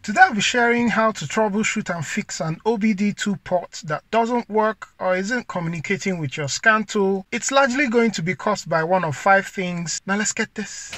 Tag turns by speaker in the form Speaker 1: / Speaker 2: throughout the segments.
Speaker 1: Today I'll be sharing how to troubleshoot and fix an OBD2 port that doesn't work or isn't communicating with your scan tool. It's largely going to be caused by one of 5 things. Now let's get this.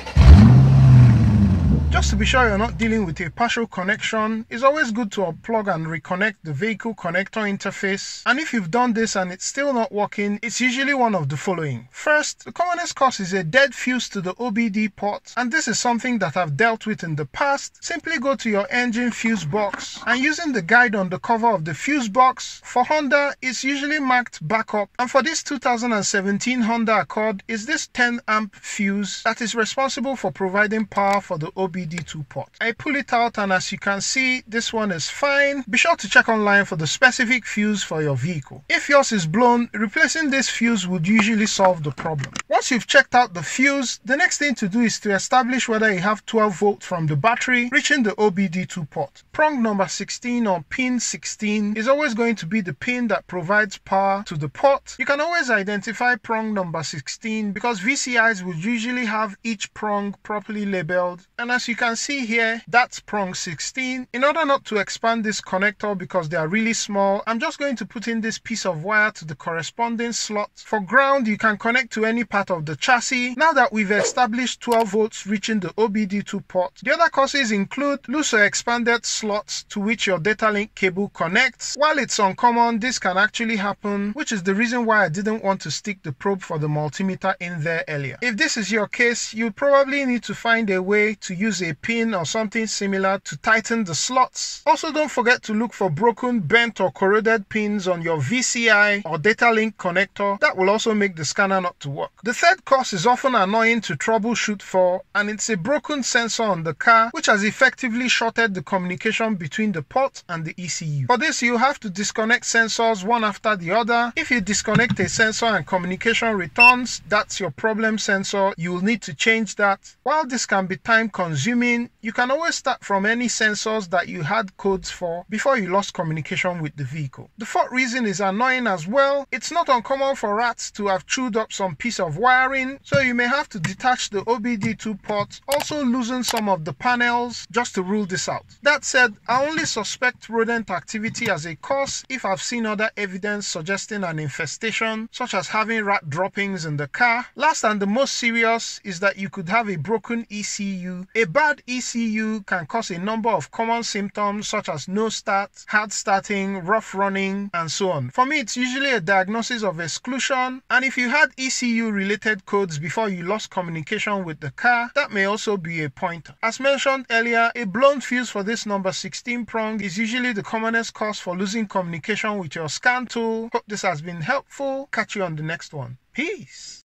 Speaker 1: Just to be sure you're not dealing with a partial connection, it's always good to unplug and reconnect the vehicle connector interface. And if you've done this and it's still not working, it's usually one of the following. First, the commonest cause is a dead fuse to the OBD port, and this is something that I've dealt with in the past. Simply go to your engine fuse box, and using the guide on the cover of the fuse box, for Honda, it's usually marked backup, and for this 2017 Honda Accord, is this 10 amp fuse that is responsible for providing power for the OBD2 port. I pull it out, and as you can see, this one is fine. Be sure to check online for the specific fuse for your vehicle. If yours is blown, replacing this fuse would usually solve the problem. Once you've checked out the fuse, the next thing to do is to establish whether you have 12 volts from the battery reaching the OBD2 port. Prong number 16 or pin 16 is always going to be the pin that provides power to the port. You can always identify prong number 16 because VCIs would usually have each prong properly labeled, and as you can see here, that's prong 16. In order not to expand this connector because they are really small, I'm just going to put in this piece of wire to the corresponding slot. For ground, you can connect to any part of the chassis. Now that we've established 12 volts reaching the OBD2 port, the other causes include loose or expanded slots to which your data link cable connects. While it's uncommon, this can actually happen, which is the reason why I didn't want to stick the probe for the multimeter in there earlier. If this is your case, you probably need to find a way to use a pin or something similar to tighten the slots. Also, don't forget to look for broken, bent or corroded pins on your VCI or data link connector. That will also make the scanner not to work. The third cause is often annoying to troubleshoot for, and it's a broken sensor on the car which has effectively shorted the communication between the port and the ECU. For this, you have to disconnect sensors one after the other. If you disconnect a sensor and communication returns, that's your problem sensor. You will need to change that. While this can be time consuming, you can always start from any sensors that you had codes for before you lost communication with the vehicle. The fourth reason is annoying as well. It's not uncommon for rats to have chewed up some piece of wiring, so you may have to detach the OBD2 port, also loosen some of the panels just to rule this out. That said, I only suspect rodent activity as a cause if I've seen other evidence suggesting an infestation, such as having rat droppings in the car. Last and the most serious is that you could have a broken ECU. A bad ECU can cause a number of common symptoms such as no start, hard starting, rough running, and so on. For me, it's usually a diagnosis of exclusion, and if you had ECU related codes before you lost communication with the car, that may also be a pointer. As mentioned earlier, a blown fuse for this number 16 prong is usually the commonest cause for losing communication with your scan tool. Hope this has been helpful. Catch you on the next one. Peace.